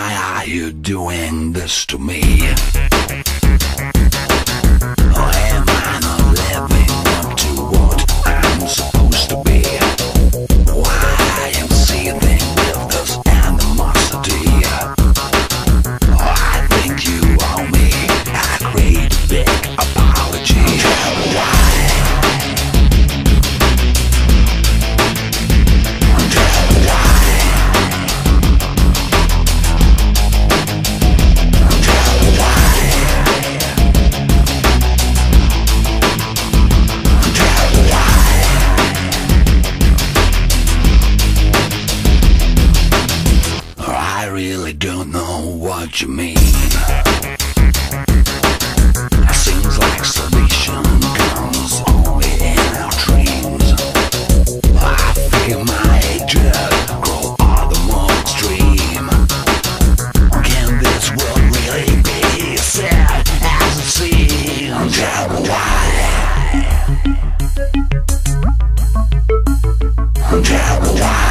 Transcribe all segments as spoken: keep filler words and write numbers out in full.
Why are you doing this to me? Or am I not living up to what I'm supposed to be? Why I am seething with this animosity? Oh, I think you owe me a great big apology. Why? I really don't know what you mean. Seems like solution comes only in our dreams. I feel my hatred grow all the more extreme. Can this world really be sad as it seems? Why? Why?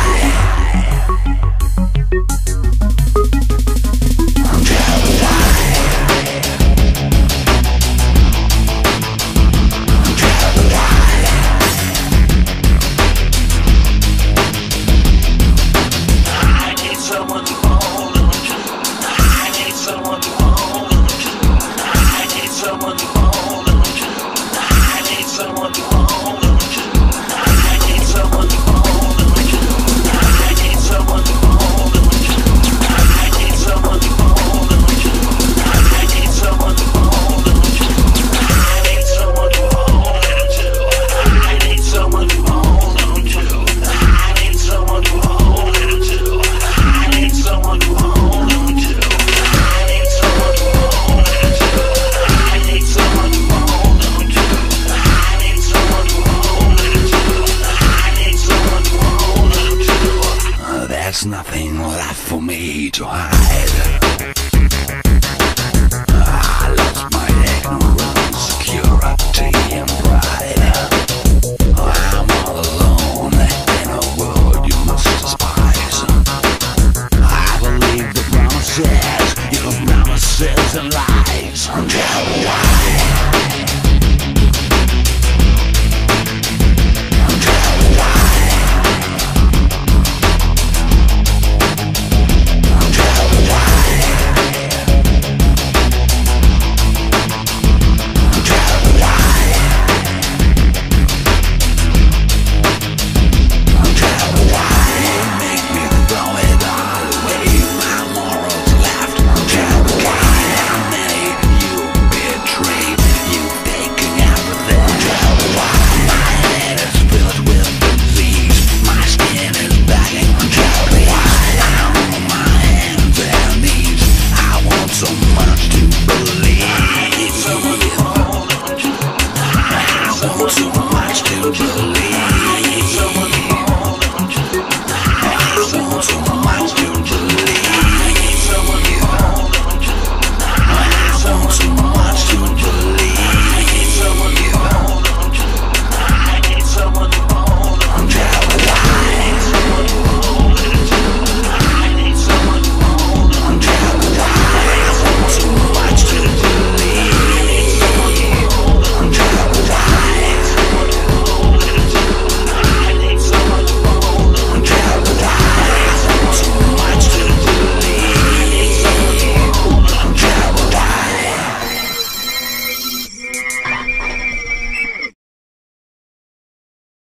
There's nothing left for me to hide. I lost my ignorance, security and pride. I'm all alone in a world you must despise. I believe the promises, your promises and lies. Until